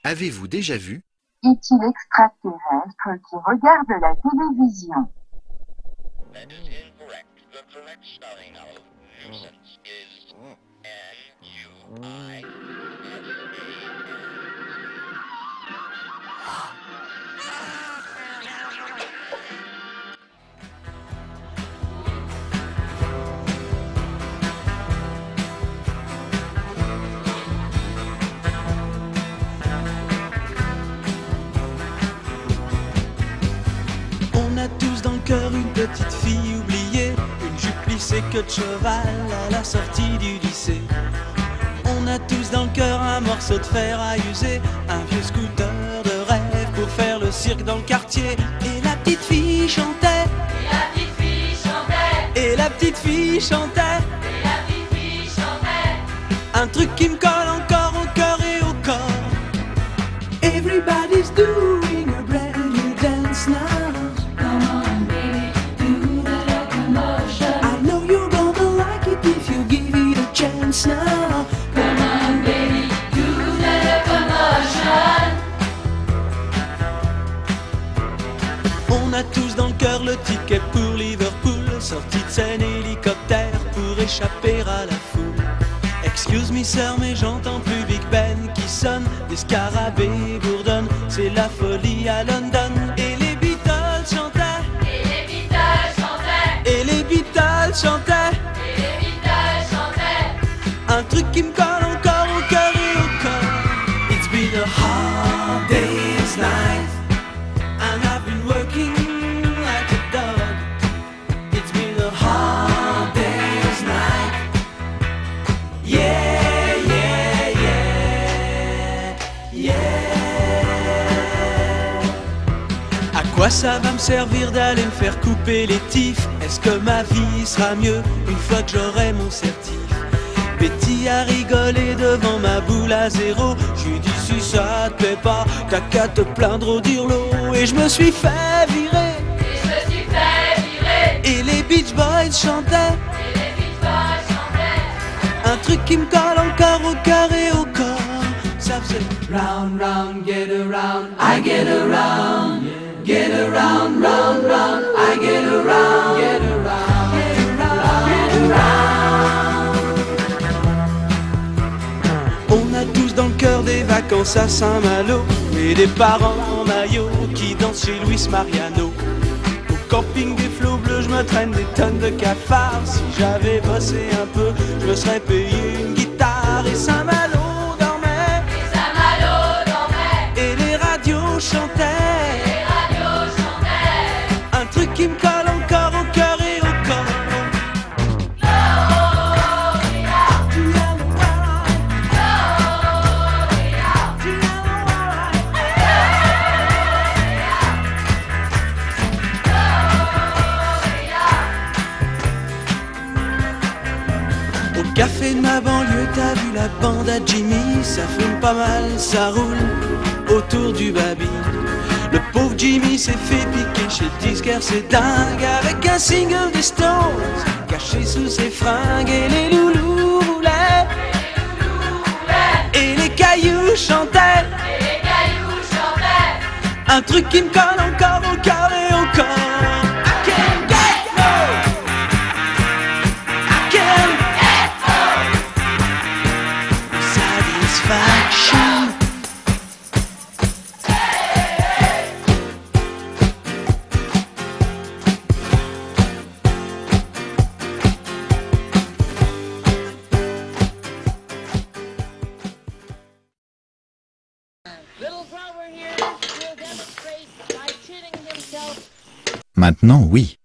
Avez-vous déjà vu? Est-il extraterrestre qui regarde la télévision? That is incorrect. The correct spelling of nuisance is N-U-I-S-A-N-C-E. On a tous dans le cœur une petite fille oubliée, une jupe plissée queue de cheval à la sortie du lycée. On a tous dans le cœur un morceau de fer à user, un vieux scooter de rêve pour faire le cirque dans le quartier. Et la petite fille chantait, Et la petite fille chantait, et la petite fille chantait, et la petite fille chantait. un truc qui me colle encore au cœur et au corps. Everybody's doing a brand new dance now. Come on, baby, do the locomotion. I know you're gonna like it if you give it a chance now. Come on, baby, do the locomotion. On a tous dans le cœur le ticket pour Liverpool, sortie de scène hélicoptère pour échapper à la foule. Excuse me sir, mais j'entends plus Big Ben qui sonne, des scarabées bourdonnent, c'est la folie à London. Et les Beatles chantaient, Et les Beatles chantaient, et les Beatles chantaient, et les Beatles chantaient. un truc qui me colle encore au cœur et au corps. It's been a hard day's night, and I've been working like a dog. It's been a hard day's night. Yeah, yeah, yeah, yeah. À quoi ça va me servir d'aller me faire couper les tifs? Est-ce que ma vie sera mieux une fois que j'aurai mon certif? Betty a rigolé devant ma boule à zéro. J'ai dit si ça te plaît pas, t'as qu'à te plaindre au dirlo. Et je me suis fait virer, Et je me suis fait virer, et les Beach Boys chantaient, et les Beach Boys chantaient. un truc qui me colle encore au cœur et au corps. Ça faisait round, round, get around, I get around, get around, round, round, I get around, get around, get around, get around. On a tous dans le cœur des vacances à Saint-Malo, et des parents en maillot qui dansent chez Luis Mariano. Au camping des flots bleus, je me traîne des tonnes de cafards. Si j'avais bossé un peu, je me serais payé une guitare. Et Saint-Malo dormait, Et Saint-Malo dormait, et les radios et chantaient, les radios chantaient. un truc qui me colle encore au cœur et au corps. Au café de ma banlieue, t'as vu la bande à Jimmy? Ça fume pas mal, ça roule autour du baby. Le pauvre Jimmy s'est fait piquer chez le disquaire, c'est dingue. Avec un single des Stones caché sous ses fringues. Et les loulous roulaient, et les cailloux chantaient, Et les cailloux chantaient. un truc qui me colle encore au cœur et au corps. I can't get no, I can't get no satisfaction. Little Grover here will demonstrate by shitting himself. Maintenant, oui.